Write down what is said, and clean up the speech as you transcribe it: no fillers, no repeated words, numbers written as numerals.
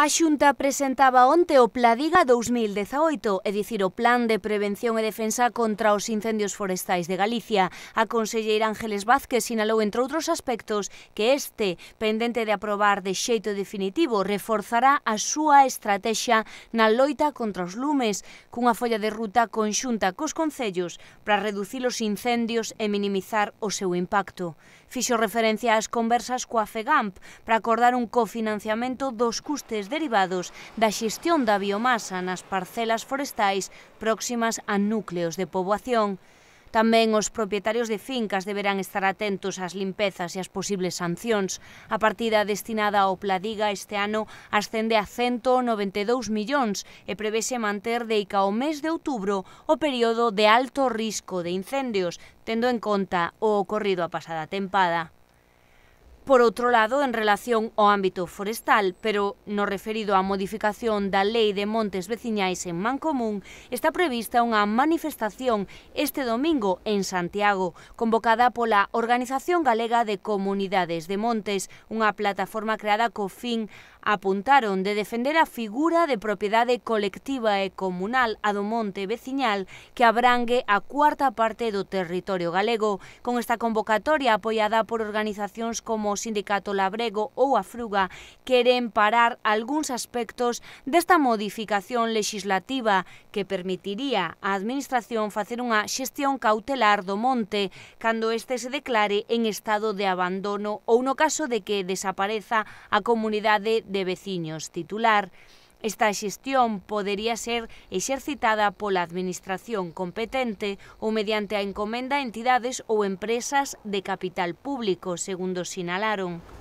A Xunta presentaba onte o Pladiga 2018, é dicir, o Plan de Prevención e Defensa contra os Incendios Forestais de Galicia. A conselleira Ángeles Vázquez sinalou, entre outros aspectos, que este, pendente de aprobar de xeito definitivo, reforzará a súa estratexia na loita contra os lumes, cunha folla de ruta conxunta cos concellos para reducir os incendios e minimizar o seu impacto. Fixo referencia ás conversas coa FEGAMP para acordar un cofinanciamento dos custes derivados da xestión da biomasa nas parcelas forestais próximas a núcleos de poboación. Tamén os propietarios de fincas deberán estar atentos ás limpezas e ás posibles sancións. A partida destinada ao Pladiga este ano ascende a 192 millóns e prevese manter deica ao mes de outubro o período de alto risco de incendios, tendo en conta o ocorrido a pasada tempada. Por outro lado, en relación ao ámbito forestal, pero no referido á modificación da Lei de Montes Veciñais en Mancomún, está prevista unha manifestación este domingo en Santiago, convocada pola Organización Galega de Comunidades de Montes, unha plataforma creada co fin, apuntaron, de defender a figura de propiedade colectiva e comunal a do monte veciñal que abrangue a cuarta parte do territorio galego. Con esta convocatoria apoiada por organizacións como o Sindicato Labrego ou a Fruga, queren parar algúns aspectos desta modificación lexislativa que permitiría á Administración facer unha xestión cautelar do monte cando este se declare en estado de abandono ou no caso de que desapareza a comunidade de veciños titular. Esta xestión podería ser exercitada pola Administración competente ou mediante a encomenda a entidades ou empresas de capital público, segundo sinalaron.